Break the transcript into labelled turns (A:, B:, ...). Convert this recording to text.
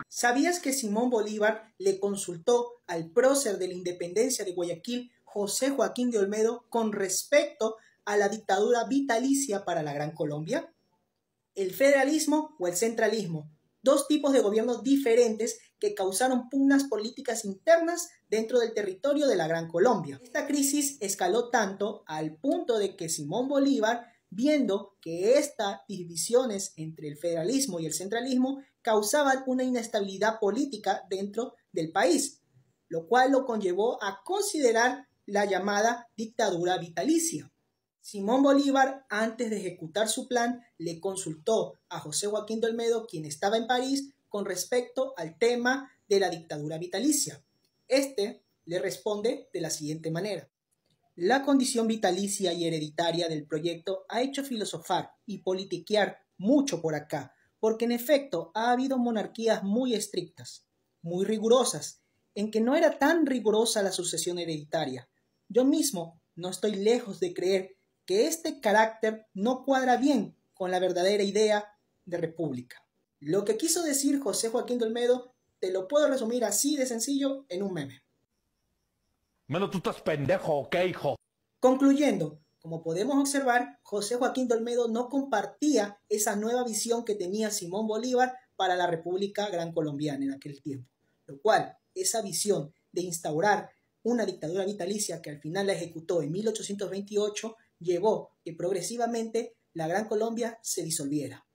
A: ¿Sabías que Simón Bolívar le consultó al prócer de la independencia de Guayaquil, José Joaquín de Olmedo, con respecto a la dictadura vitalicia para la Gran Colombia? El federalismo o el centralismo, dos tipos de gobiernos diferentes que causaron pugnas políticas internas dentro del territorio de la Gran Colombia. Esta crisis escaló tanto al punto de que Simón Bolívar, viendo que estas divisiones entre el federalismo y el centralismo causaban una inestabilidad política dentro del país, lo cual lo conllevó a considerar la llamada dictadura vitalicia. Simón Bolívar, antes de ejecutar su plan, le consultó a José Joaquín de Olmedo, quien estaba en París, con respecto al tema de la dictadura vitalicia. Este le responde de la siguiente manera. La condición vitalicia y hereditaria del proyecto ha hecho filosofar y politiquear mucho por acá, porque en efecto ha habido monarquías muy estrictas, muy rigurosas, en que no era tan rigurosa la sucesión hereditaria. Yo mismo no estoy lejos de creer que este carácter no cuadra bien con la verdadera idea de república. Lo que quiso decir José Joaquín de Olmedo te lo puedo resumir así de sencillo en un meme.
B: Menos tú estás pendejo, ¿ok, hijo?
A: Concluyendo, como podemos observar, José Joaquín de Olmedo no compartía esa nueva visión que tenía Simón Bolívar para la República Gran Colombiana en aquel tiempo, lo cual esa visión de instaurar una dictadura vitalicia que al final la ejecutó en 1828 llevó que progresivamente la Gran Colombia se disolviera.